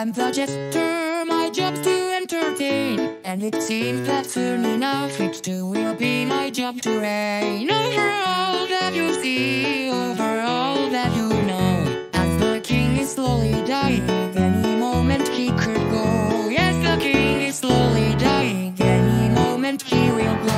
am the jester, my job's to entertain. And it seems that soon enough it too will be my job to reign over all that you see, over all that you know. As the king is slowly dying, any moment he could go. Yes, the king is slowly dying, any moment he will go.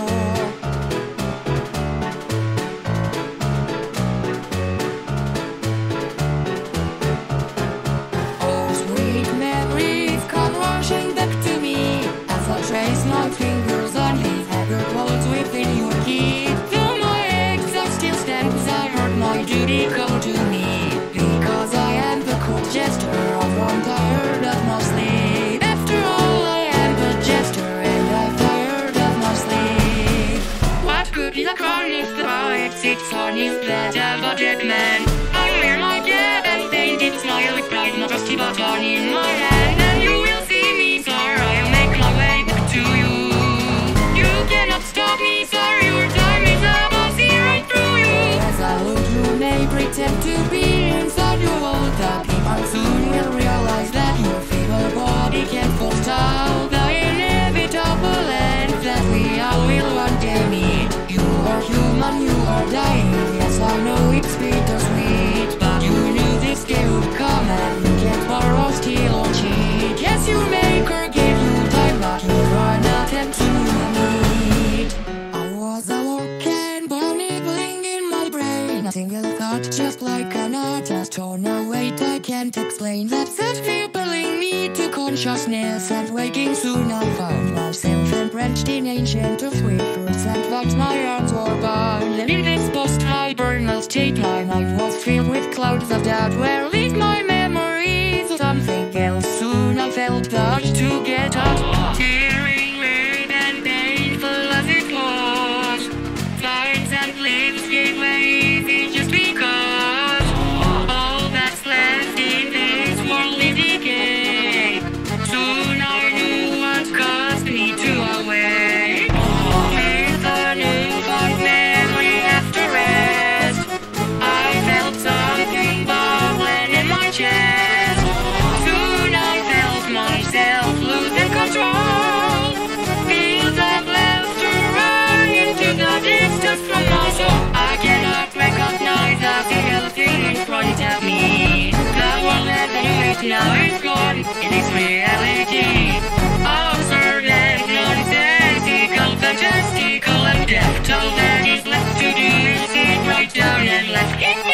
Trace my fingers on these haggard clothes within your key. Though my exhaust still stands, I heard my duty come to me. Because I am the court jester, I've grown tired of my sleep. After all, I am the jester, and I'm tired of my sleep. What good is a crown if the poet sits on his bed of a dead man? I wear my cap and painted smile with pride, my trusty baton in my hand, and you will see me, sir. I'll make my way to you. You cannot stop me, sir. Your time is up. I'll see right through you. As I look, you may pretend to be inside your old top. I soon will realize that your feeble body can't forestall the inevitable end that we all will one day meet. You are human, you are dying. Yes, I know it's bittersweet, but you knew this day would come, and you can't borrow, steal, or cheat. Yes, you make her give you time, but you try not and to meet. I was a walking ball nibbling in my brain, a single thought just like an artist. Oh no, wait, I can't explain that set pulling me to consciousness, and waking soon I found myself entrenched in ancient earthly fruits and vibes. My arms were bound, and in this post-hibernal state my life was filled with clouds of doubt. Where lead my memories? Something else. Soon I felt the urge to get out. Tearing, weird and painful as it was, spines and limbs gave way easy just because all that's left in this world is decay. Soon I knew what caused me to awake. With a newfound memory after rest, I felt something bubbling in my chest. Soon I felt myself losing control. Fields of laughter rang into the distance from my soul. I cannot recognize a single thing in front of me. The world that I knew now is gone in its reality. Absurd and nonsensical, fantastical and deft. All that is left to do is sit right down and laugh.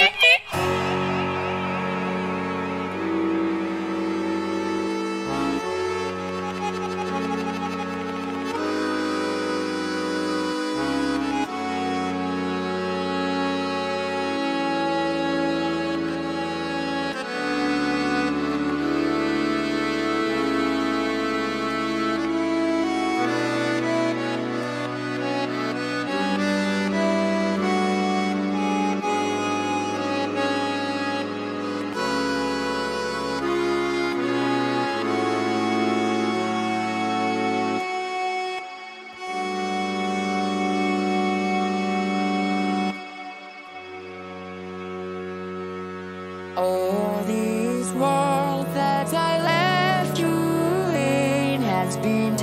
Oh, this world that I left you in has been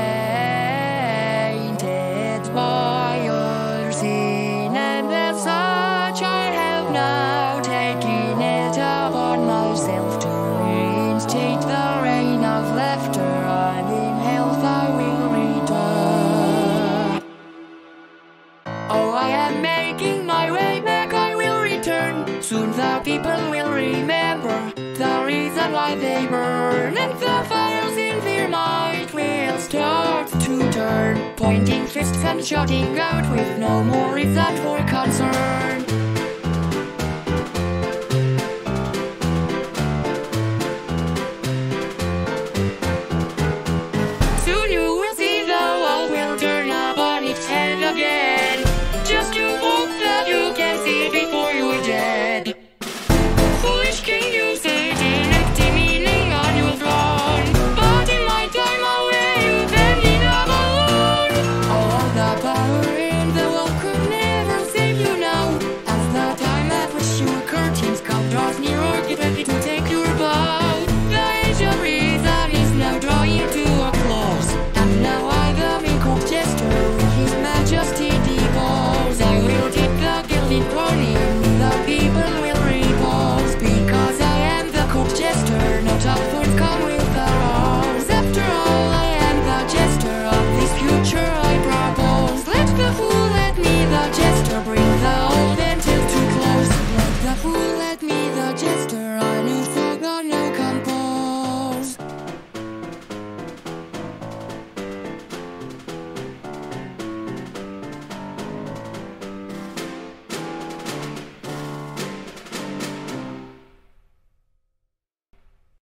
tainted by your sin, and as such I have now taken it upon myself to reinstate the reign of laughter, and in health I will return. Oh, I am making my way back, I will return. Soon the people will remember the reason why they burn, and the fires in their mind will start to turn, pointing fists and shouting out with no more reason for concern.